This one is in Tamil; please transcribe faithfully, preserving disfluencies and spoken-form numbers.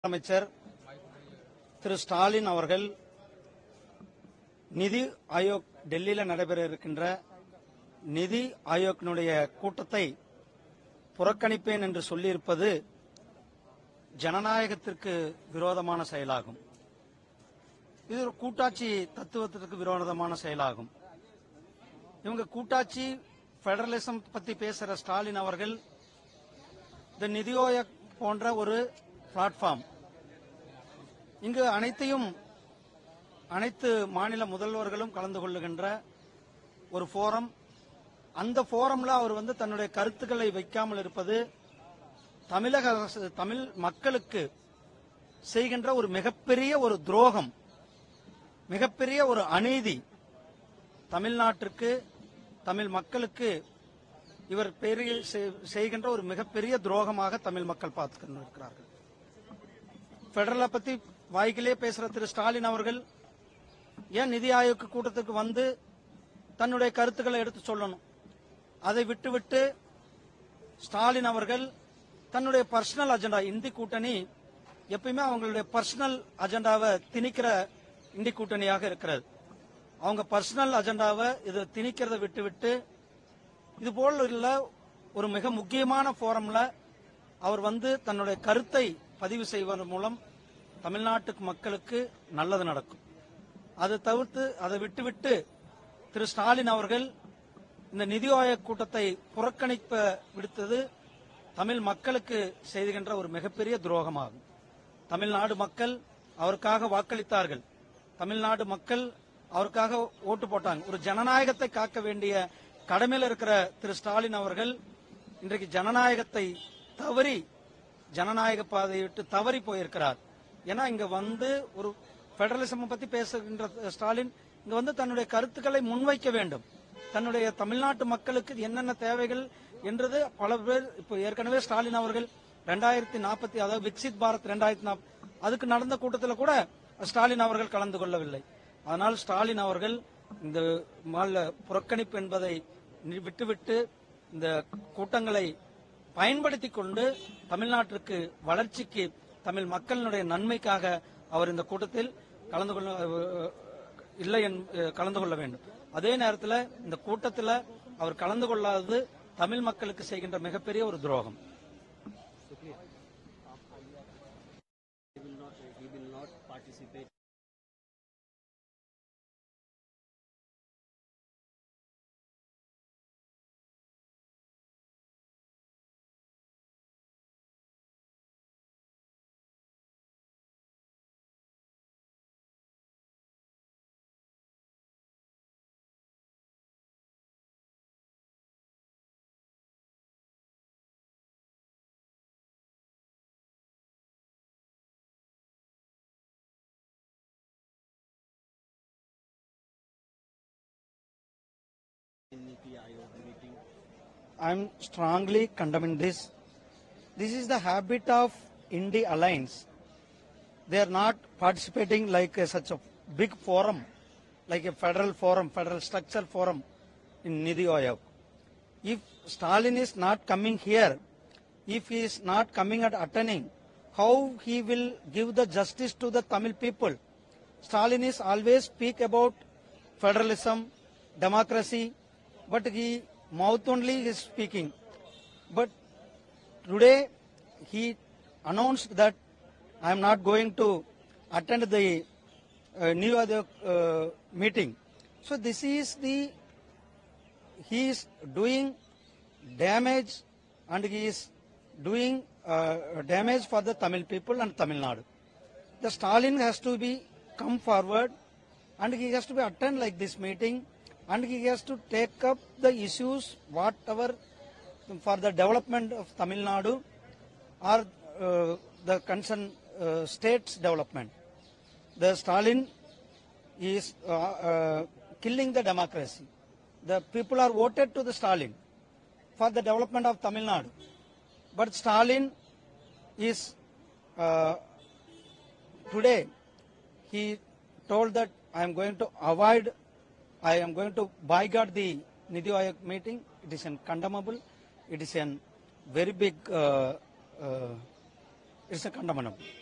அமைச்சர் திரு ஸ்டாலின் அவர்கள் நிதி ஆயோக் டெல்லியில் நடைபெற இருக்கின்ற நிதி ஆயோக்கினுடைய கூட்டத்தை புறக்கணிப்பேன் என்று சொல்லியிருப்பது ஜனநாயகத்திற்கு விரோதமான செயலாகும். இது ஒரு கூட்டாட்சி தத்துவத்திற்கு விரோதமான செயலாகும். இவங்க கூட்டாட்சி பெடரலிசம் பத்தி பேசுற ஸ்டாலின் அவர்கள் இந்த நிதி ஆயோக் போன்ற ஒரு பிளாட்ஃபார்ம், இங்கு அனைத்தையும் அனைத்து மாநில முதல்வர்களும் கலந்து கொள்ளுகின்ற ஒரு போரம். அந்த போரம்ல அவர் வந்து தன்னுடைய கருத்துக்களை வைக்காமல் இருப்பது தமிழக அரசு தமிழ் மக்களுக்கு செய்கின்ற ஒரு மிகப்பெரிய ஒரு துரோகம், மிகப்பெரிய ஒரு அநீதி. தமிழ்நாட்டிற்கு தமிழ் மக்களுக்கு இவர் பெரிய செய்கின்ற ஒரு மிகப்பெரிய துரோகமாக தமிழ் மக்கள் பார்த்து கொண்டிருக்கிறார்கள். பெடரலை பத்தி வாய்க்கிலே பேசுற திரு ஸ்டாலின் அவர்கள் ஏன் நிதி ஆயோக் கூட்டத்துக்கு வந்து தன்னுடைய கருத்துக்களை எடுத்து சொல்லணும்? அதை விட்டுவிட்டு ஸ்டாலின் அவர்கள் தன்னுடைய பர்சனல் அஜெண்டா, இந்தி கூட்டணி எப்பயுமே அவங்களுடைய பர்சனல் அஜெண்டாவை திணிக்கிற இந்தி கூட்டணியாக இருக்கிறது. அவங்க பர்சனல் அஜெண்டாவை இது திணிக்கிறத விட்டுவிட்டு இது போல உள்ள ஒரு மிக முக்கியமான போரம்ல அவர் வந்து தன்னுடைய கருத்தை பதிவு செய்வதன் மூலம் தமிழ்நாட்டு மக்களுக்கு நல்லது நடக்கும். அதை தவிர்த்து அதை விட்டுவிட்டு திரு ஸ்டாலின் அவர்கள் இந்த நிதி ஆயோக் கூட்டத்தை புறக்கணிப்ப விடுத்தது தமிழ் மக்களுக்கு செய்கின்ற ஒரு மிகப்பெரிய துரோகமாகும். தமிழ்நாடு மக்கள் அவருக்காக வாக்களித்தார்கள். தமிழ்நாடு மக்கள் அவருக்காக ஓட்டு போட்டாங்க. ஒரு ஜனநாயகத்தை காக்க வேண்டிய கடமையில் இருக்கிற திரு ஸ்டாலின் அவர்கள் இன்றைக்கு ஜனநாயகத்தை தவறி ஜனநாயக பாதையை விட்டு தவறி போயிருக்கிறார். ஏன்னா இங்க வந்து ஒரு பெடரலிசம் பத்தி பேசுகின்ற ஸ்டாலின் இங்க வந்து தன்னுடைய கருத்துக்களை முன்வைக்க வேண்டும். தன்னுடைய தமிழ்நாட்டு மக்களுக்கு என்னென்ன தேவைகள் என்றது பல பேர் இப்போ ஏற்கனவே ஸ்டாலின் அவர்கள் ரெண்டாயிரத்தி நாற்பத்தி அதாவது விக்சித் பாரத் ரெண்டாயிரத்தி நாற்பது அதுக்கு நடந்த கூட்டத்தில் கூட ஸ்டாலின் அவர்கள் கலந்து கொள்ளவில்லை. அதனால் ஸ்டாலின் அவர்கள் இந்த புறக்கணிப்பு என்பதை விட்டுவிட்டு இந்த கூட்டங்களை பயன்படுத்தி கொண்டு தமிழ்நாட்டிற்கு வளர்ச்சிக்கு தமிழ் மக்களினுடைய நன்மைக்காக அவர் இந்த கூட்டத்தில் கலந்து கொள்ள இல்லை கலந்து கொள்ள வேண்டும். அதே நேரத்தில் இந்த கூட்டத்தில் அவர் கலந்து கொள்ளாதது தமிழ் மக்களுக்கு செய்கின்ற மிகப்பெரிய ஒரு துரோகம். I am strongly condemning this. This is the habit of Indie Alliance. They are not participating like a, such a big forum, like a federal forum, federal structure forum in Nidhi Ayog. If Stalin is not coming here, if he is not coming and attending, how he will give the justice to the Tamil people? Stalin is always speak about federalism, democracy, but he mouth only is speaking. But today he announced that I am not going to attend the uh, New Year uh, meeting. So this is the, he is doing damage and he is doing uh, damage for the Tamil people and Tamil Nadu. The Stalin has to be come forward and he has to be attend like this meeting. And he has to take up the issues whatever for the development of Tamil Nadu or uh, the concerned uh, state's development. The Stalin is uh, uh, killing the democracy. The people are voted to the Stalin for the development of Tamil Nadu. But Stalin is uh, today he told that I am going to avoid I am going to boycott the Nidhi Ayog meeting. It is condemnable. It is a very big, uh, uh, it is a condemnable.